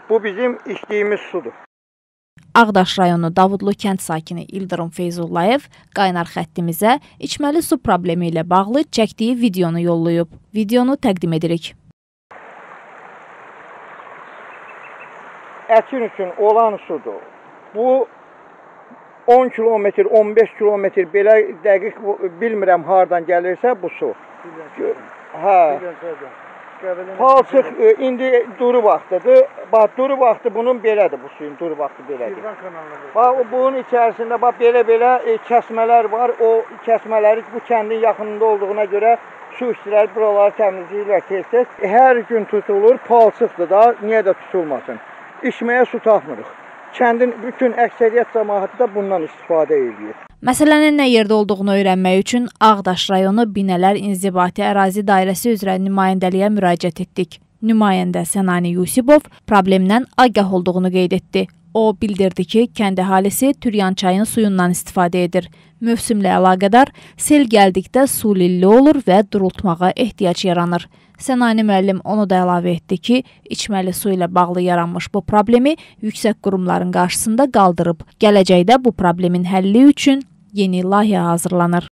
Bu bizim içdiyimiz sudur. Ağdaş rayonu Davudlu kənd sakini İldırım Feyzullayev qaynar xəttimizə içməli su problemi ilə bağlı çəkdiyi videonu yollayıb. Videonu təqdim edirik. Əkin üçün olan sudur. Bu 10 kilometr, 15 kilometr belə dəqiq bilmirəm hardan gəlirsə bu su. Hə. Palçıq indi duru vaxtıdır. Bax, duru vaxtı bunun belədir, bu suyun duru vaxtı belədir. Bax, bunun içərisində bax belə kəsmələr var. O kəsmələri bu kəndin yaxınında olduğuna görə su işçiləri buraları təmizləyirlər tez-tez. Hər gün tutulur, palçıqdır da, niyə də tutulmasın? İçməyə su tapmırıq. Kəndin bütün əksəriyyət cəmaəti də bundan istifadə edir. Məsələnin nə yerdə olduğunu öyrənmək üçün Ağdaş rayonu Binələr İnzibati Ərazi Dairəsi üzrə nümayəndəliyə müraciət etdik. Nümayəndə Sənani Yusibov problemdən agah olduğunu qeyd etdi. O bildirdi ki, kənd əhalisi Türyan çayının suyundan istifadə edir. Mövsümlə əlaqədar sel gəldikdə su lilli olur və durultmağa ehtiyac yaranır. Sənani müəllim onu da əlavə etdi ki, içməli su ilə bağlı yaranmış bu problemi yüksək qurumların qarşısında qaldırıb. Gələcəkdə bu problemin həlli üçün yeni layihə hazırlanır.